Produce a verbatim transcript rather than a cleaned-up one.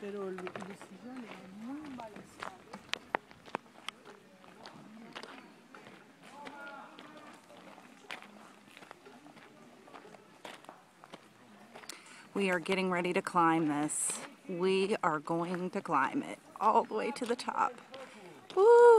Pero el, el sillón era muy balanceado. We are getting ready to climb this. We are going to climb it all the way to the top. Woo!